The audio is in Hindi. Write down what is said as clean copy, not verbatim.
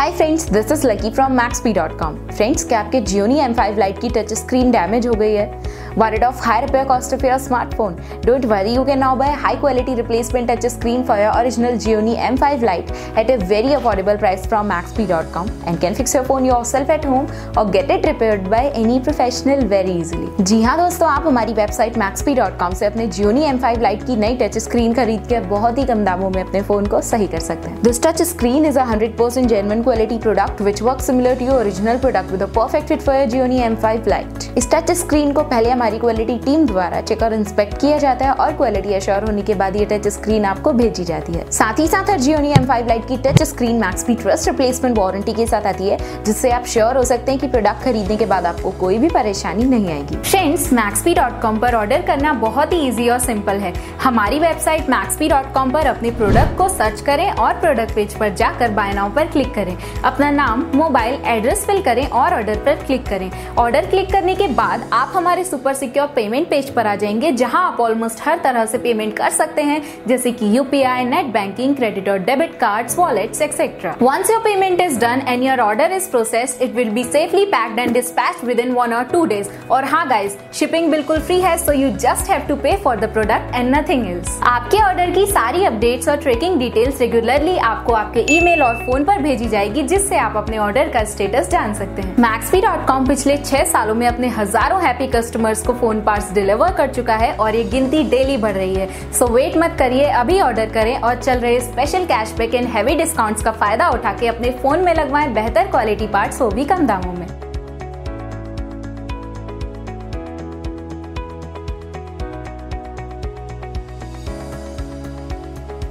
Hi friends, this is Lucky from maxp.com। Friends, क्या आपके Gionee M5 Lite की टच स्क्रीन डैमेज हो गई है? Worried of high repair cost of your smartphone? Don't worry, you can now buy high quality replacement touch screen for your original Gionee M5 Lite at a very affordable price from maxp.com and can fix your phone yourself at home or get it repaired by any professional very easily। जी हाँ दोस्तों, आप हमारी वेबसाइट maxp.com से अपने Gionee M5 Lite की नई टच स्क्रीन खरीद के बहुत ही कम दामों में अपने फोन को सही कर सकते हैं। This touch screen is a 100% genuine quality product which works similar to your original product with a perfect fit for your Gionee M5 Lite। इस टच स्क्रीन को पहले हमारी क्वालिटी टीम द्वारा चेक और इंस्पेक्ट किया जाता है और क्वालिटी एश्योर होने के बाद ये टच स्क्रीन आपको भेजी जाती है। साथ ही साथ हर Gionee M5 Lite की touch screen maxp trust replacement warranty के साथ आती है, जिससे आप श्योर हो सकते हैं कि प्रोडक्ट खरीदने के बाद आपको कोई भी परेशानी नहीं आएगी। फ्रेंड्स, maxp.com पर ऑर्डर करना बहुत ही इजी और सिंपल है। हमारी वेबसाइट maxp.com पर अपने प्रोडक्ट को सर्च करें और प्रोडक्ट पेज पर जाकर बाय नाउ पर क्लिक करें। अपना नाम, मोबाइल एड्रेस फिल करें और ऑर्डर पर क्लिक करें। ऑर्डर क्लिक करने के बाद आप हमारे सुपर सिक्योर पेमेंट पेज पर आ जाएंगे, जहां आप ऑलमोस्ट हर तरह से पेमेंट कर सकते हैं, जैसे कि यूपीआई, नेट बैंकिंग, क्रेडिट और debit cards, wallets etcetera. Once your payment is done and your order is processed, it will be safely packed and dispatched within 1 or 2 days। और हाँ गाइस, शिपिंग बिल्कुल फ्री है, so you just have to pay for the product and nothing else। आपके ऑर्डर की सारी अपडेट्स और ट्रैकिंग डिटेल्स रेगुलरली आपको आपके ईमेल और फोन पर भेजी जाएगी, जिससे आप अपने ऑर्डर का स्टेटस जान सकते हैं। maxp.com पिछले 6 सालों में अपने हजारों हैप्पी कस्टमर्स को फोन पार्ट्स डिलीवर कर चुका है और ये गिनती डेली बढ़ रही है। सो वेट मत करिए, अभी ऑर्डर करें और चल रहे special cashback and heavy discounts का फायदा उठा के अपने फोन में लगवाएं बेहतर क्वालिटी पार्ट्स, वो भी कम दामों में।